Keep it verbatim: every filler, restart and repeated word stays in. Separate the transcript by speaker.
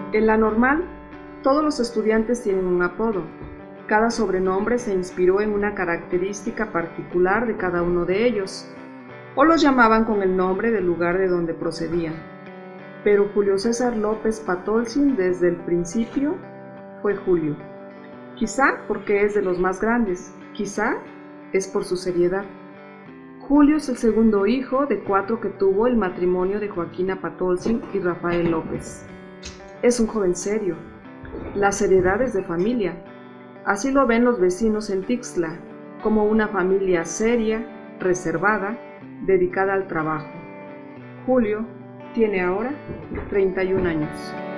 Speaker 1: En la normal, todos los estudiantes tienen un apodo. Cada sobrenombre se inspiró en una característica particular de cada uno de ellos, o los llamaban con el nombre del lugar de donde procedían. Pero Julio César López Patolzin desde el principio fue Julio. Quizá porque es de los más grandes, quizá es por su seriedad. Julio es el segundo hijo de cuatro que tuvo el matrimonio de Joaquina Patolzin y Rafael López. Es un joven serio. La seriedad es de familia. Así lo ven los vecinos en Tixla, como una familia seria, reservada, dedicada al trabajo. Julio tiene ahora treinta y un años.